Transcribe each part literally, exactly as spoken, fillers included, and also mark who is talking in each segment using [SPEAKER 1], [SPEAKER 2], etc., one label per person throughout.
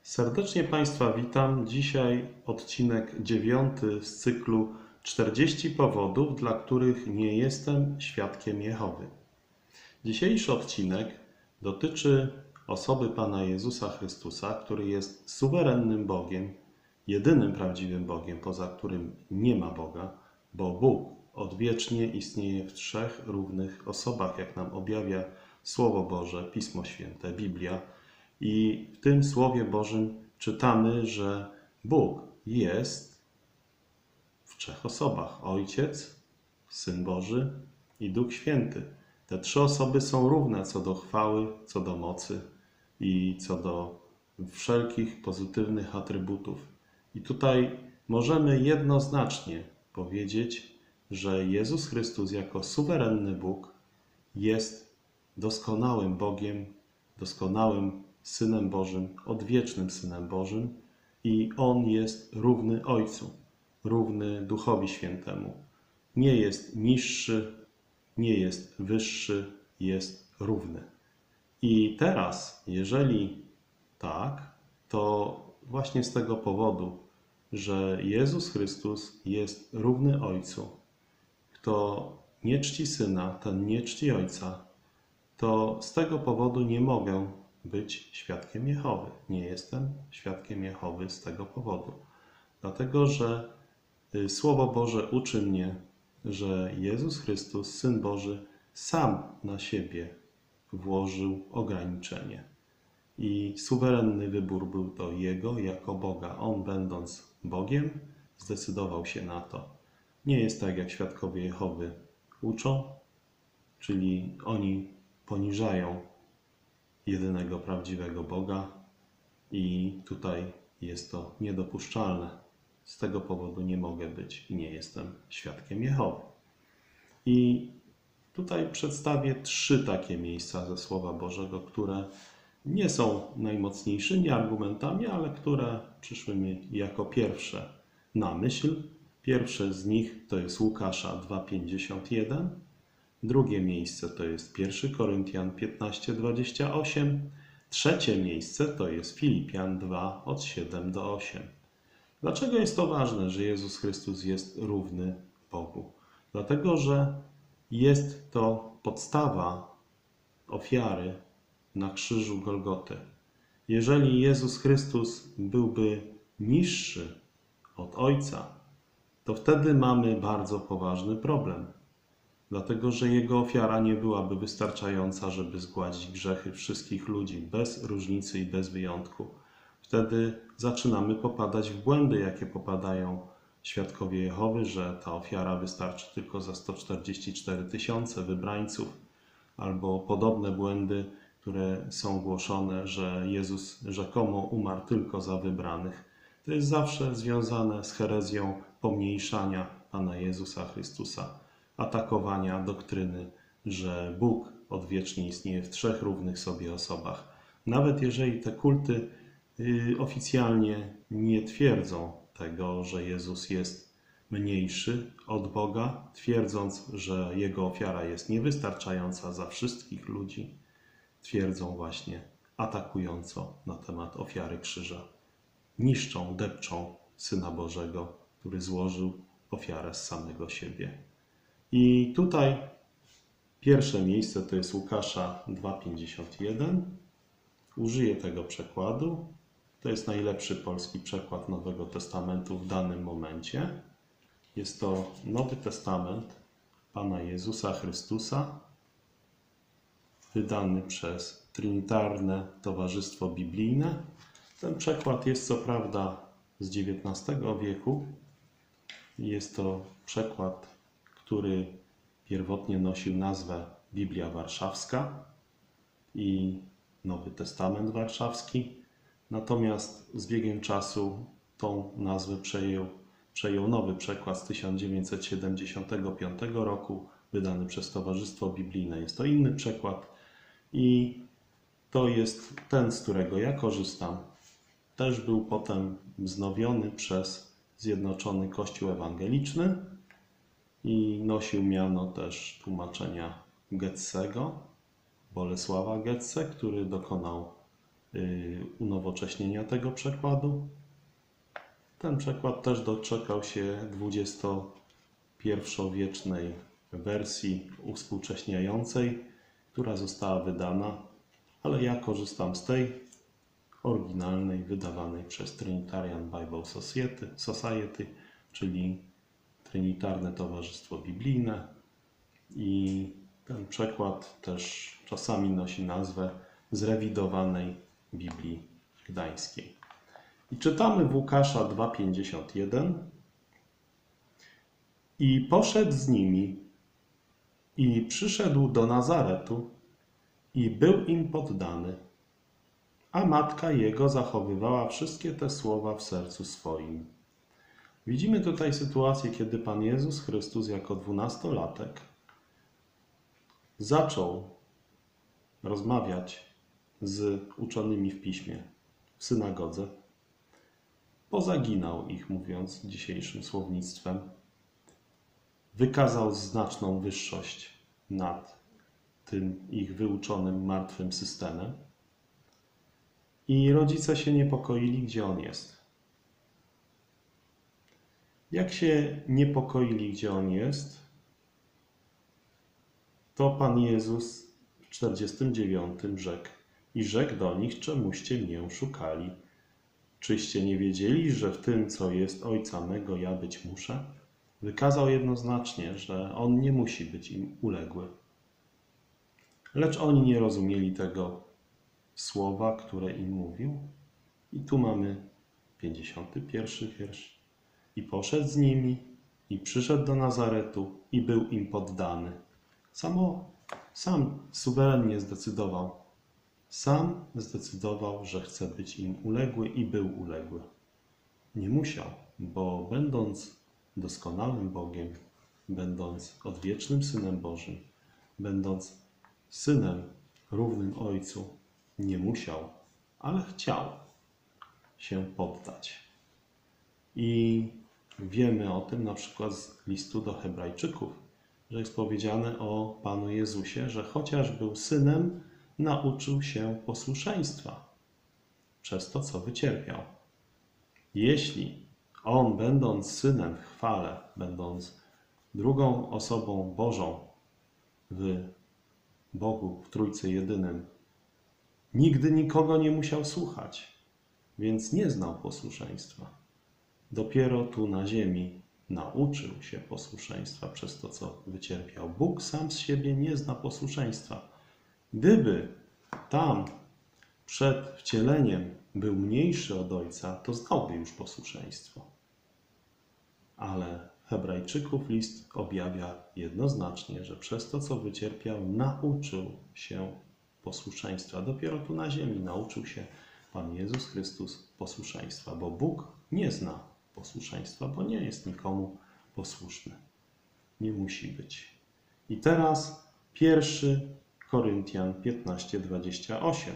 [SPEAKER 1] Serdecznie Państwa witam. Dzisiaj odcinek dziewiąty z cyklu czterdzieści powodów, dla których nie jestem świadkiem Jehowy. Dzisiejszy odcinek dotyczy osoby Pana Jezusa Chrystusa, który jest suwerennym Bogiem, jedynym prawdziwym Bogiem, poza którym nie ma Boga, bo Bóg odwiecznie istnieje w trzech równych osobach, jak nam objawia Słowo Boże, Pismo Święte, Biblia. I w tym Słowie Bożym czytamy, że Bóg jest w trzech osobach. Ojciec, Syn Boży i Duch Święty. Te trzy osoby są równe co do chwały, co do mocy i co do wszelkich pozytywnych atrybutów. I tutaj możemy jednoznacznie powiedzieć, że Jezus Chrystus jako suwerenny Bóg jest doskonałym Bogiem, doskonałym Synem Bożym, odwiecznym Synem Bożym i On jest równy Ojcu, równy Duchowi Świętemu. Nie jest niższy, nie jest wyższy, jest równy. I teraz, jeżeli tak, to właśnie z tego powodu, że Jezus Chrystus jest równy Ojcu, kto nie czci Syna, ten nie czci Ojca, to z tego powodu nie mogę być świadkiem Jehowy. Nie jestem świadkiem Jehowy z tego powodu. Dlatego, że Słowo Boże uczy mnie, że Jezus Chrystus, Syn Boży, sam na siebie włożył ograniczenie. I suwerenny wybór był to Jego jako Boga. On, będąc Bogiem, zdecydował się na to. Nie jest tak, jak świadkowie Jehowy uczą, czyli oni poniżają jedynego prawdziwego Boga i tutaj jest to niedopuszczalne. Z tego powodu nie mogę być i nie jestem świadkiem Jehowy. I tutaj przedstawię trzy takie miejsca ze Słowa Bożego, które nie są najmocniejszymi argumentami, ale które przyszły mi jako pierwsze na myśl. Pierwsze z nich to jest Łukasza dwa pięćdziesiąt jeden. Drugie miejsce to jest pierwszy Koryntian piętnaście dwadzieścia osiem. Trzecie miejsce to jest Filipian dwa od siedem do ośmiu. Dlaczego jest to ważne, że Jezus Chrystus jest równy Bogu? Dlatego, że jest to podstawa ofiary na krzyżu Golgoty. Jeżeli Jezus Chrystus byłby niższy od Ojca, to wtedy mamy bardzo poważny problem. Dlatego, że Jego ofiara nie byłaby wystarczająca, żeby zgładzić grzechy wszystkich ludzi, bez różnicy i bez wyjątku. Wtedy zaczynamy popadać w błędy, jakie popadają świadkowie Jehowy, że ta ofiara wystarczy tylko za sto czterdzieści cztery tysiące wybrańców, albo podobne błędy, które są głoszone, że Jezus rzekomo umarł tylko za wybranych. To jest zawsze związane z herezją pomniejszania Pana Jezusa Chrystusa, atakowania doktryny, że Bóg odwiecznie istnieje w trzech równych sobie osobach. Nawet jeżeli te kulty y, oficjalnie nie twierdzą tego, że Jezus jest mniejszy od Boga, twierdząc, że Jego ofiara jest niewystarczająca za wszystkich ludzi, twierdzą właśnie atakująco na temat ofiary krzyża. Niszczą, depczą Syna Bożego, który złożył ofiarę z samego siebie. I tutaj pierwsze miejsce to jest Łukasza dwa pięćdziesiąt jeden. Użyję tego przekładu. To jest najlepszy polski przekład Nowego Testamentu w danym momencie. Jest to Nowy Testament Pana Jezusa Chrystusa, wydany przez Trinitarne Towarzystwo Biblijne. Ten przekład jest co prawda z dziewiętnastego wieku. Jest to przekład, który pierwotnie nosił nazwę Biblia Warszawska i Nowy Testament Warszawski. Natomiast z biegiem czasu tą nazwę przejął, przejął nowy przekład z tysiąc dziewięćset siedemdziesiątego piątego roku, wydany przez Towarzystwo Biblijne. Jest to inny przekład i to jest ten, z którego ja korzystam. Też był potem wznowiony przez Zjednoczony Kościół Ewangeliczny i nosił miano też tłumaczenia Getsego, Bolesława Getze, który dokonał yy, unowocześnienia tego przekładu. Ten przekład też doczekał się dwudziestopierwowiecznej wersji uwspółcześniającej, która została wydana, ale ja korzystam z tej oryginalnej, wydawanej przez Trinitarian Bible Society, Society, czyli Trinitarne Towarzystwo Biblijne, i ten przekład też czasami nosi nazwę Zrewidowanej Biblii Gdańskiej. I czytamy w Łukasza dwa pięćdziesiąt jeden. I poszedł z nimi i przyszedł do Nazaretu i był im poddany, a matka jego zachowywała wszystkie te słowa w sercu swoim. Widzimy tutaj sytuację, kiedy Pan Jezus Chrystus jako dwunastolatek zaczął rozmawiać z uczonymi w Piśmie w synagodze. Pozaginał ich, mówiąc dzisiejszym słownictwem. Wykazał znaczną wyższość nad tym ich wyuczonym, martwym systemem. I rodzice się niepokoili, gdzie on jest. Jak się niepokoili, gdzie on jest, to Pan Jezus w czterdziestym dziewiątym rzekł: i rzekł do nich, czemuście mnie szukali? Czyście nie wiedzieli, że w tym, co jest Ojca mego, ja być muszę? Wykazał jednoznacznie, że on nie musi być im uległy. Lecz oni nie rozumieli tego słowa, które im mówił. I tu mamy pięćdziesiąty pierwszy wiersz. I poszedł z nimi, i przyszedł do Nazaretu, i był im poddany. Samo, sam suwerennie zdecydował. Sam zdecydował, że chce być im uległy, i był uległy. Nie musiał, bo będąc doskonałym Bogiem, będąc odwiecznym Synem Bożym, będąc Synem równym Ojcu, nie musiał, ale chciał się poddać. I wiemy o tym na przykład z listu do Hebrajczyków, że jest powiedziane o Panu Jezusie, że chociaż był Synem, nauczył się posłuszeństwa przez to, co wycierpiał. Jeśli On, będąc Synem w chwale, będąc drugą osobą Bożą w Bogu, w Trójcy Jedynym, nigdy nikogo nie musiał słuchać, więc nie znał posłuszeństwa. Dopiero tu na ziemi nauczył się posłuszeństwa przez to, co wycierpiał. Bóg sam z siebie nie zna posłuszeństwa. Gdyby tam przed wcieleniem był mniejszy od Ojca, to znałby już posłuszeństwo. Ale Hebrajczyków list objawia jednoznacznie, że przez to, co wycierpiał, nauczył się posłuszeństwa. Dopiero tu na ziemi nauczył się Pan Jezus Chrystus posłuszeństwa, bo Bóg nie zna posłuszeństwa, bo nie jest nikomu posłuszny. Nie musi być. I teraz pierwszy Koryntian piętnaście, dwadzieścia osiem.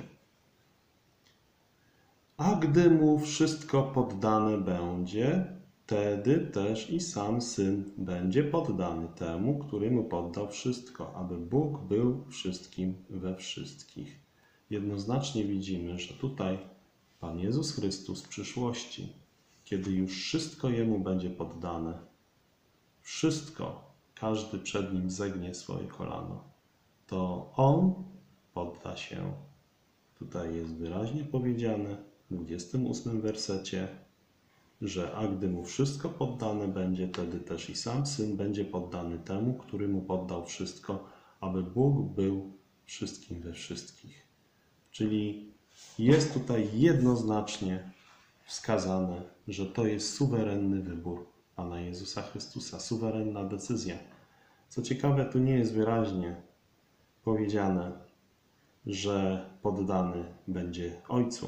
[SPEAKER 1] A gdy mu wszystko poddane będzie, wtedy też i sam Syn będzie poddany temu, który mu poddał wszystko, aby Bóg był wszystkim we wszystkich. Jednoznacznie widzimy, że tutaj Pan Jezus Chrystus w przyszłości, kiedy już wszystko Jemu będzie poddane, wszystko, każdy przed Nim zegnie swoje kolano, to On podda się. Tutaj jest wyraźnie powiedziane w dwudziestym ósmym wersecie, że a gdy mu wszystko poddane będzie, wtedy też i sam Syn będzie poddany temu, który mu poddał wszystko, aby Bóg był wszystkim we wszystkich. Czyli jest tutaj jednoznacznie wskazane, że to jest suwerenny wybór Pana Jezusa Chrystusa, suwerenna decyzja. Co ciekawe, tu nie jest wyraźnie powiedziane, że poddany będzie Ojcu.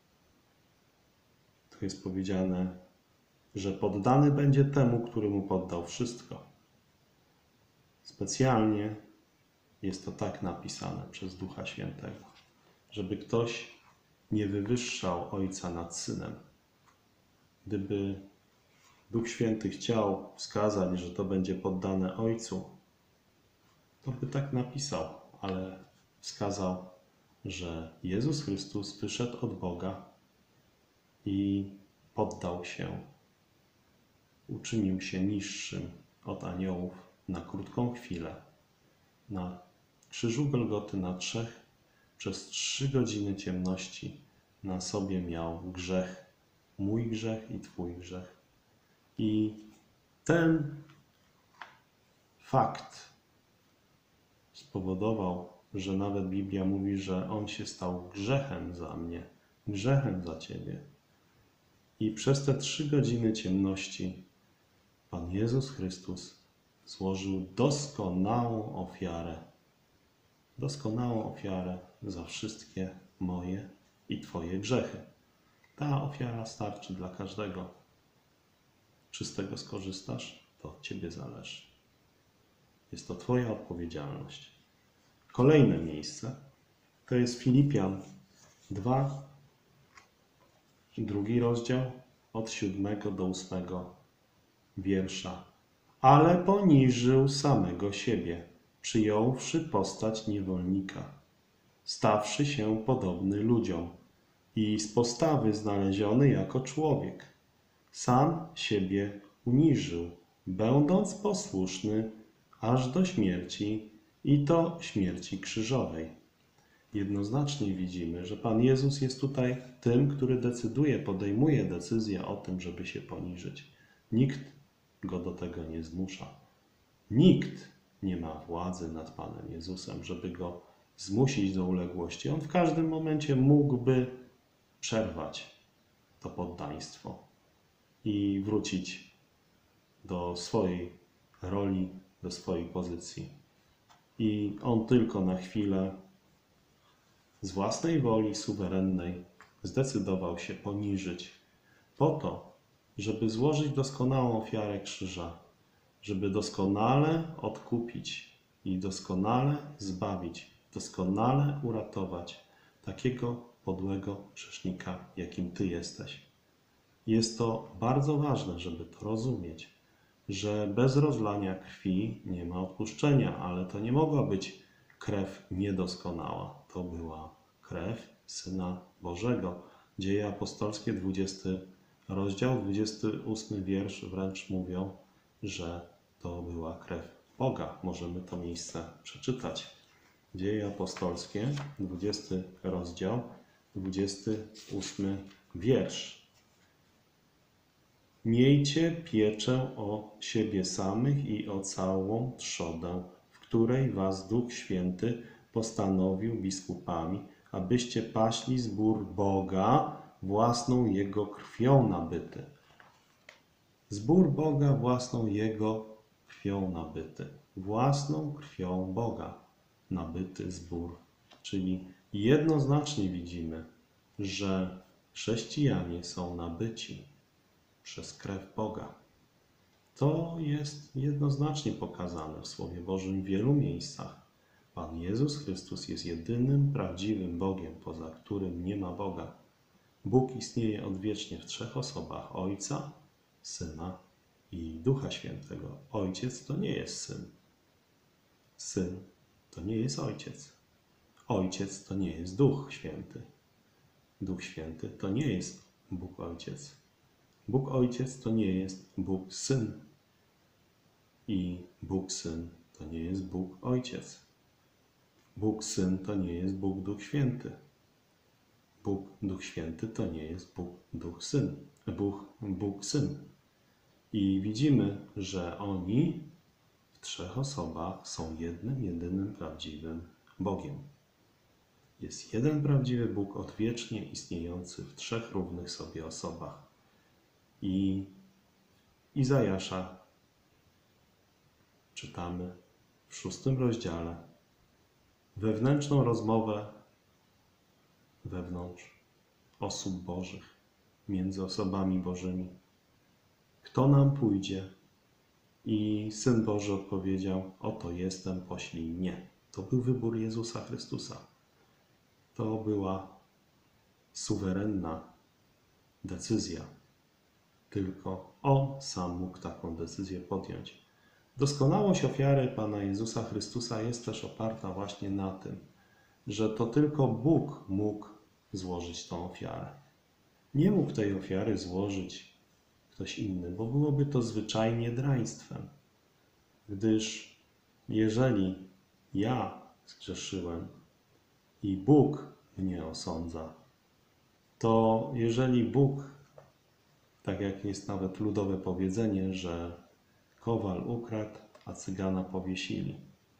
[SPEAKER 1] Tu jest powiedziane, że poddany będzie temu, który mu poddał wszystko. Specjalnie jest to tak napisane przez Ducha Świętego, żeby ktoś nie wywyższał Ojca nad Synem. Gdyby Duch Święty chciał wskazać, że to będzie poddane Ojcu, to by tak napisał, ale wskazał, że Jezus Chrystus wyszedł od Boga i poddał się, uczynił się niższym od aniołów na krótką chwilę. Na krzyżu Golgoty na trzech przez trzy godziny ciemności na sobie miał grzech, mój grzech i Twój grzech. I ten fakt spowodował, że nawet Biblia mówi, że On się stał grzechem za mnie, grzechem za Ciebie. I przez te trzy godziny ciemności Pan Jezus Chrystus złożył doskonałą ofiarę. Doskonałą ofiarę za wszystkie moje i Twoje grzechy. Ta ofiara starczy dla każdego. Czy z tego skorzystasz? To od Ciebie zależy. Jest to Twoja odpowiedzialność. Kolejne miejsce to jest Filipian dwa, drugi rozdział, od siódmego do ósmego wiersza. Ale poniżył samego siebie, przyjąwszy postać niewolnika, stawszy się podobny ludziom i z postawy znaleziony jako człowiek. Sam siebie uniżył, będąc posłuszny aż do śmierci i to śmierci krzyżowej. Jednoznacznie widzimy, że Pan Jezus jest tutaj tym, który decyduje, podejmuje decyzję o tym, żeby się poniżyć. Nikt go do tego nie zmusza. Nikt nie ma władzy nad Panem Jezusem, żeby go zmusić do uległości. On w każdym momencie mógłby przerwać to poddaństwo i wrócić do swojej roli, do swojej pozycji. I on tylko na chwilę z własnej woli suwerennej zdecydował się poniżyć po to, żeby złożyć doskonałą ofiarę krzyża, żeby doskonale odkupić i doskonale zbawić, doskonale uratować takiego podłego grzesznika, jakim Ty jesteś. Jest to bardzo ważne, żeby to rozumieć, że bez rozlania krwi nie ma odpuszczenia, ale to nie mogła być krew niedoskonała. To była krew Syna Bożego. Dzieje apostolskie, dwudziesty rozdział, dwudziesty ósmy wiersz wręcz mówią, że to była krew Boga. Możemy to miejsce przeczytać. Dzieje apostolskie, dwudziesty rozdział, dwudziesty ósmy wiersz. Miejcie pieczę o siebie samych i o całą trzodę, w której was Duch Święty postanowił biskupami, abyście paśli zbór Boga własną Jego krwią nabyty. Zbór Boga własną Jego krwią nabyty. Własną krwią Boga nabyty zbór. Czyli jednoznacznie widzimy, że chrześcijanie są nabyci przez krew Boga. To jest jednoznacznie pokazane w Słowie Bożym w wielu miejscach. Pan Jezus Chrystus jest jedynym prawdziwym Bogiem, poza którym nie ma Boga. Bóg istnieje odwiecznie w trzech osobach: Ojca, Syna i Ducha Świętego. Ojciec to nie jest Syn. Syn to nie jest Ojciec. Ojciec to nie jest Duch Święty. Duch Święty to nie jest Bóg Ojciec. Bóg Ojciec to nie jest Bóg Syn. I Bóg Syn to nie jest Bóg Ojciec. Bóg Syn to nie jest Bóg Duch Święty. Bóg Duch Święty to nie jest Bóg Duch Syn. Bóg, Bóg Syn. I widzimy, że oni w trzech osobach są jednym, jedynym prawdziwym Bogiem. Jest jeden prawdziwy Bóg odwiecznie istniejący w trzech równych sobie osobach. I Izajasza czytamy w szóstym rozdziale wewnętrzną rozmowę wewnątrz osób Bożych, między osobami Bożymi. Kto nam pójdzie? I Syn Boży odpowiedział: oto jestem, poślij mnie. To był wybór Jezusa Chrystusa. To była suwerenna decyzja. Tylko On sam mógł taką decyzję podjąć. Doskonałość ofiary Pana Jezusa Chrystusa jest też oparta właśnie na tym, że to tylko Bóg mógł złożyć tą ofiarę. Nie mógł tej ofiary złożyć ktoś inny, bo byłoby to zwyczajnie draństwem. Gdyż jeżeli ja zgrzeszyłem i Bóg mnie osądza, to jeżeli Bóg, tak jak jest nawet ludowe powiedzenie, że kowal ukradł, a cygana powiesili,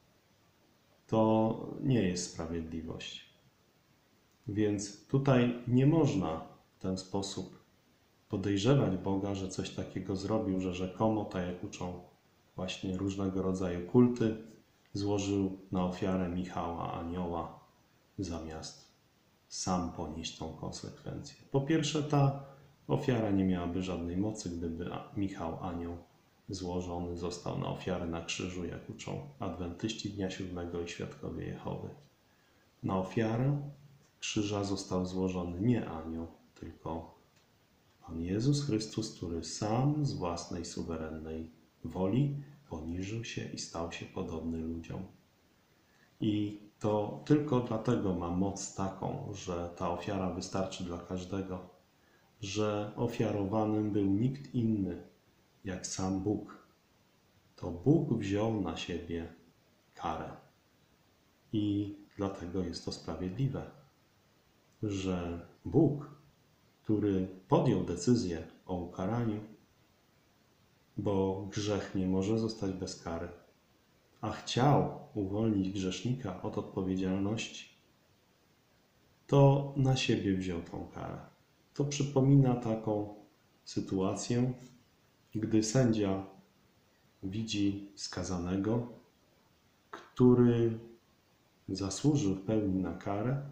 [SPEAKER 1] to nie jest sprawiedliwość. Więc tutaj nie można w ten sposób podejrzewać Boga, że coś takiego zrobił, że rzekomo, tak jak uczą właśnie różnego rodzaju kulty, złożył na ofiarę Michała Anioła, zamiast sam ponieść tą konsekwencję. Po pierwsze, ta ofiara nie miałaby żadnej mocy, gdyby Michał Anioł złożony został na ofiarę na krzyżu, jak uczą adwentyści Dnia Siódmego i Świadkowie Jehowy. Na ofiarę krzyża został złożony nie anioł, tylko Pan Jezus Chrystus, który sam z własnej suwerennej woli poniżył się i stał się podobny ludziom. I to tylko dlatego ma moc taką, że ta ofiara wystarczy dla każdego, że ofiarowanym był nikt inny jak sam Bóg. To Bóg wziął na siebie karę. I dlatego jest to sprawiedliwe, że Bóg, który podjął decyzję o ukaraniu, bo grzech nie może zostać bez kary, a chciał uwolnić grzesznika od odpowiedzialności, to na siebie wziął tą karę. To przypomina taką sytuację, gdy sędzia widzi skazanego, który zasłużył w pełni na karę,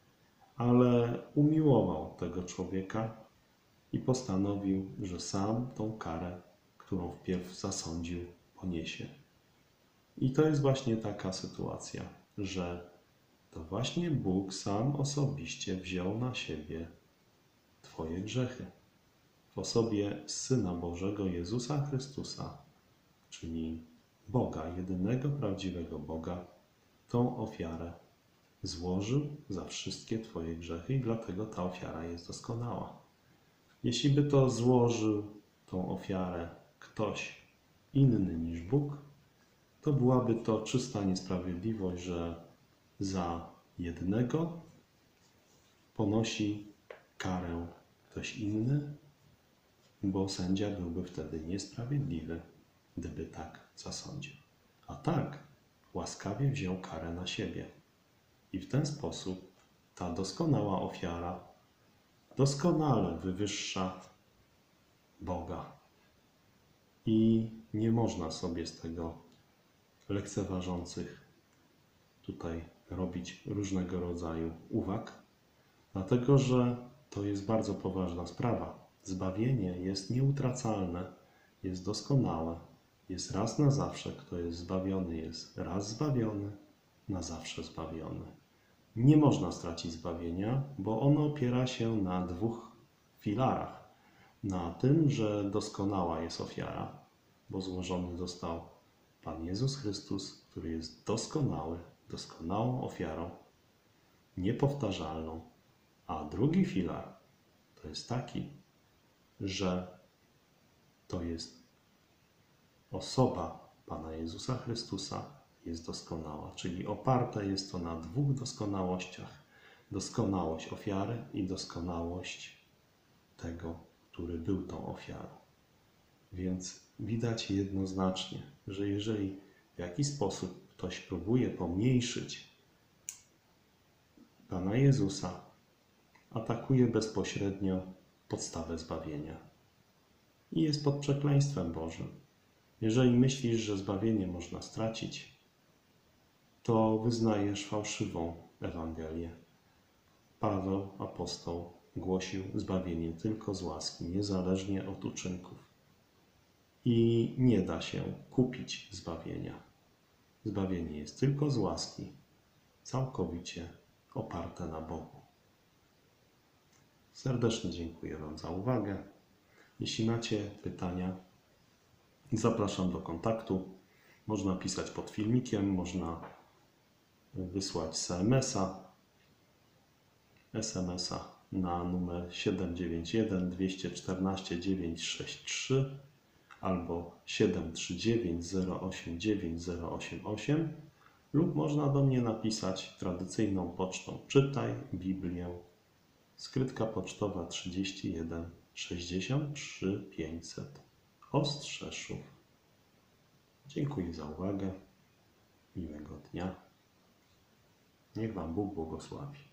[SPEAKER 1] ale umiłował tego człowieka i postanowił, że sam tą karę, którą wpierw zasądził, poniesie. I to jest właśnie taka sytuacja, że to właśnie Bóg sam osobiście wziął na siebie Twoje grzechy. W osobie Syna Bożego Jezusa Chrystusa, czyli Boga, jedynego prawdziwego Boga, tą ofiarę złożył za wszystkie Twoje grzechy i dlatego ta ofiara jest doskonała. Jeśli by to złożył, tą ofiarę, ktoś inny niż Bóg, to byłaby to czysta niesprawiedliwość, że za jednego ponosi karę ktoś inny, bo sędzia byłby wtedy niesprawiedliwy, gdyby tak zasądził. A tak łaskawie wziął karę na siebie. I w ten sposób ta doskonała ofiara doskonale wywyższa Boga. I nie można sobie z tego lekceważących tutaj robić różnego rodzaju uwag, dlatego że to jest bardzo poważna sprawa. Zbawienie jest nieutracalne, jest doskonałe, jest raz na zawsze. Kto jest zbawiony, jest raz zbawiony, na zawsze zbawiony. Nie można stracić zbawienia, bo ono opiera się na dwóch filarach. Na tym, że doskonała jest ofiara, bo złożony został Pan Jezus Chrystus, który jest doskonały, doskonałą ofiarą, niepowtarzalną. A drugi filar to jest taki, że to jest osoba Pana Jezusa Chrystusa, jest doskonała, czyli oparte jest to na dwóch doskonałościach. Doskonałość ofiary i doskonałość tego, który był tą ofiarą. Więc widać jednoznacznie, że jeżeli w jakiś sposób ktoś próbuje pomniejszyć Pana Jezusa, atakuje bezpośrednio podstawę zbawienia i jest pod przekleństwem Bożym. Jeżeli myślisz, że zbawienie można stracić, to wyznajesz fałszywą Ewangelię. Paweł, apostoł, głosił zbawienie tylko z łaski, niezależnie od uczynków. I nie da się kupić zbawienia. Zbawienie jest tylko z łaski, całkowicie oparte na Bogu. Serdecznie dziękuję Wam za uwagę. Jeśli macie pytania, zapraszam do kontaktu. Można pisać pod filmikiem, można wysłać es em es a es em es a na numer siedem dziewięć jeden dwa cztery cztery dziewięć sześć trzy albo siedem trzy dziewięć zero osiem dziewięć zero osiem osiem lub można do mnie napisać tradycyjną pocztą Czytaj Biblię, skrytka pocztowa trzydzieści jeden sześćdziesiąt trzy pięćset, Ostrzeszów. Dziękuję za uwagę. Miłego dnia. Niech Wam Bóg błogosławi.